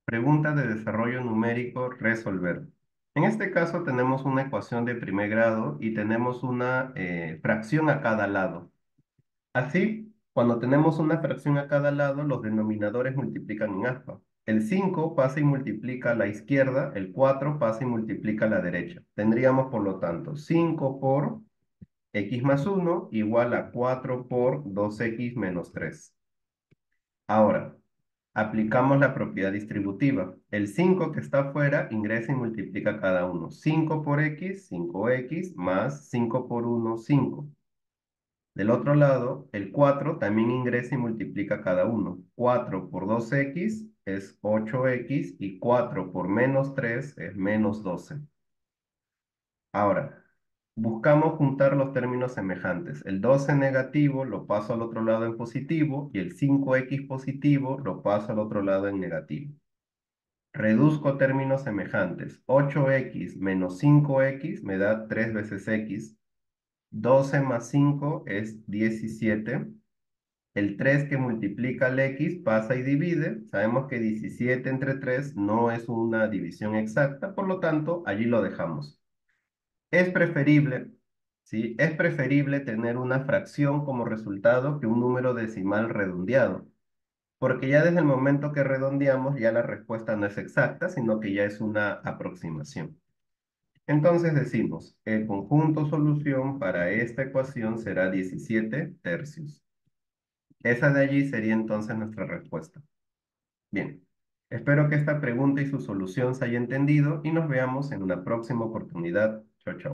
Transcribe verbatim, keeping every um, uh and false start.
Pregunta de desarrollo numérico, resolver. En este caso tenemos una ecuación de primer grado y tenemos una eh, fracción a cada lado. Así, cuando tenemos una fracción a cada lado, los denominadores multiplican en aspa. El cinco pasa y multiplica a la izquierda, el cuatro pasa y multiplica a la derecha. Tendríamos, por lo tanto, cinco por x más uno igual a cuatro por dos x menos tres. Ahora, aplicamos la propiedad distributiva. El cinco que está afuera ingresa y multiplica cada uno. cinco por x, cinco x, más cinco por uno, cinco. Del otro lado, el cuatro también ingresa y multiplica cada uno. cuatro por dos x es ocho x y cuatro por menos tres es menos doce. Ahora, buscamos juntar los términos semejantes. El doce negativo lo paso al otro lado en positivo y el cinco x positivo lo paso al otro lado en negativo. Reduzco términos semejantes. ocho x menos cinco x me da tres veces x. doce más cinco es diecisiete. El tres que multiplica el x pasa y divide. Sabemos que diecisiete entre tres no es una división exacta, por lo tanto, allí lo dejamos. Es preferible, ¿sí? Es preferible tener una fracción como resultado que un número decimal redondeado, porque ya desde el momento que redondeamos ya la respuesta no es exacta, sino que ya es una aproximación. Entonces decimos, el conjunto solución para esta ecuación será diecisiete tercios. Esa de allí sería entonces nuestra respuesta. Bien, espero que esta pregunta y su solución se haya entendido y nos veamos en una próxima oportunidad. Chao, chao.